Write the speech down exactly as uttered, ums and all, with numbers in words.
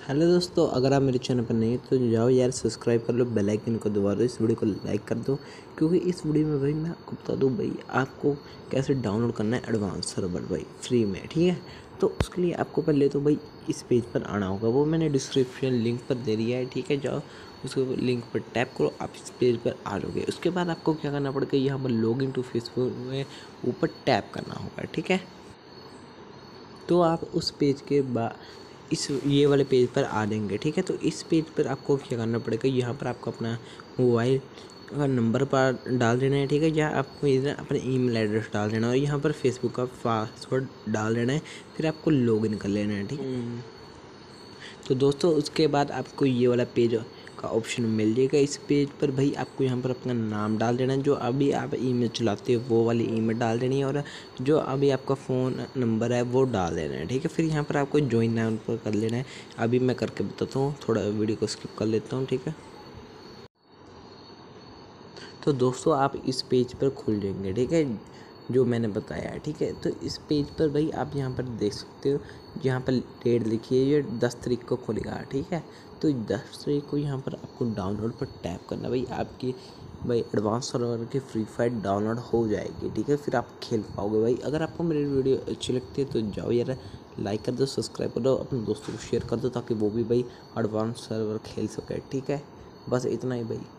Hello दोस्तों, अगर आप मेरे चैनल पर नहीं हो तो जाओ यार सब्सक्राइब कर लो, बेल आइकन को दबा दो, इस वीडियो को लाइक कर दो। क्योंकि इस वीडियो में भाई मैं आपको बता दूँ भाई आपको कैसे डाउनलोड करना है एडवांस सर्वर भाई फ्री में, ठीक है। तो उसके लिए आपको पहले तो भाई इस पेज पर आना होगा, वो मैंने डिस्क्रिप्शन लिंक पर दे दिया है, ठीक है। जाओ उसको लिंक पर टैप करो, आप इस पेज पर आ जाओगे। उसके बाद आपको क्या करना पड़ेगा, यहाँ पर लॉग इन टू फेसबुक में ऊपर टैप करना होगा, ठीक है। तो आप उस पेज के बाद इस ये वाले पेज पर आ जाएंगे, ठीक है। तो इस पेज पर आपको क्या करना पड़ेगा, यहाँ पर आपको अपना मोबाइल का नंबर पर डाल देना है, ठीक है। या आपको इधर अपना ईमेल एड्रेस डाल देना है और यहाँ पर फेसबुक का पासवर्ड डाल देना है। फिर आपको लॉगिन कर लेना है, ठीक है। तो दोस्तों उसके बाद आपको ये वाला पेज का ऑप्शन मिल जाएगा। इस पेज पर भाई आपको यहाँ पर अपना नाम डाल देना है, जो अभी आप ईमेल चलाते हो वो वाली ईमेल डाल देनी है, और जो अभी आपका फ़ोन नंबर है वो डाल देना है, ठीक है। फिर यहाँ पर आपको ज्वाइन नाउ पर कर लेना है। अभी मैं करके बताता हूँ, थोड़ा वीडियो को स्किप कर लेता हूँ, ठीक है। तो दोस्तों आप इस पेज पर खुल जाएंगे, ठीक है, जो मैंने बताया है, ठीक है। तो इस पेज पर भाई आप यहाँ पर देख सकते हो, यहाँ पर डेट लिखी है, ये दस तारीख को खुलेगा, ठीक है। तो दस तारीख को यहाँ पर आपको डाउनलोड पर टैप करना भाई, आपकी भाई एडवांस सर्वर की फ्री फायर डाउनलोड हो जाएगी, ठीक है। फिर आप खेल पाओगे भाई। अगर आपको मेरी वीडियो अच्छी लगती है तो जाओ यार लाइक कर दो, सब्सक्राइब कर दो, अपने दोस्तों को शेयर कर दो, ताकि वो भी भाई एडवांस सर्वर खेल सके, ठीक है। बस इतना ही भाई।